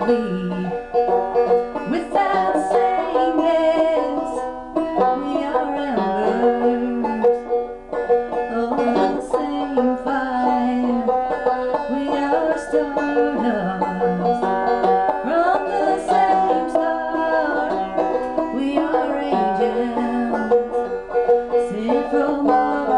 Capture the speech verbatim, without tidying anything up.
leave without saying this. We are embers of the same fire. We are stardust from the same star. We are angels sent from above.